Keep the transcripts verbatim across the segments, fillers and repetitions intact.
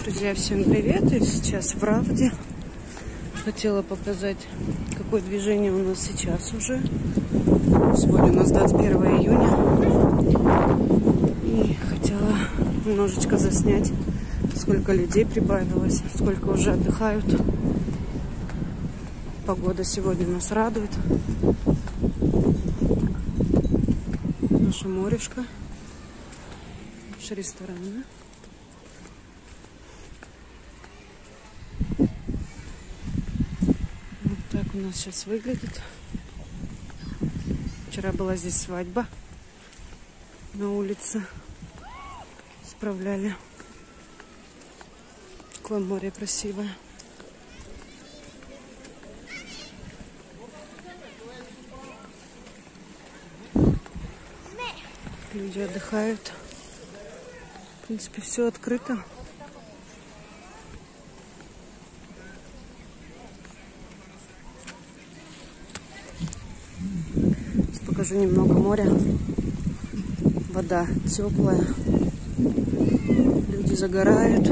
Друзья, всем привет! И сейчас в Равде. Хотела показать, какое движение у нас сейчас уже. Сегодня у нас двадцать первое июня. И хотела немножечко заснять, сколько людей прибавилось, сколько уже отдыхают. Погода сегодня нас радует. Наше морешко. Наши рестораны. Вот так у нас сейчас выглядит. Вчера была здесь свадьба на улице. Справляли. Такое море красивое. Люди отдыхают. В принципе, все открыто. Сейчас покажу немного моря. Вода теплая. Люди загорают.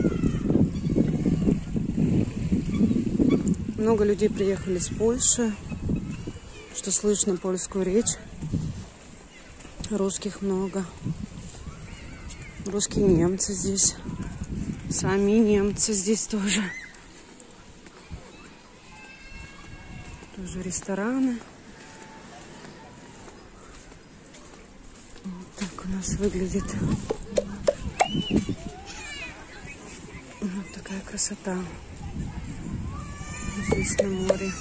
Много людей приехали с Польши, что слышно польскую речь. Русских много. Русские немцы здесь. Сами немцы здесь тоже. Тоже рестораны. Вот так у нас выглядит. Вот такая красота. Здесь на море.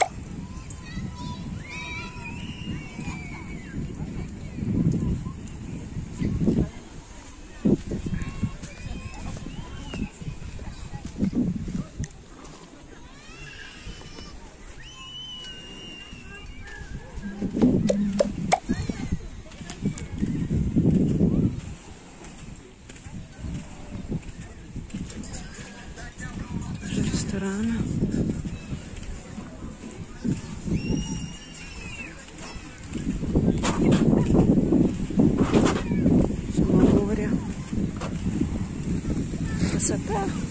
Рестораны. Само море. Красота.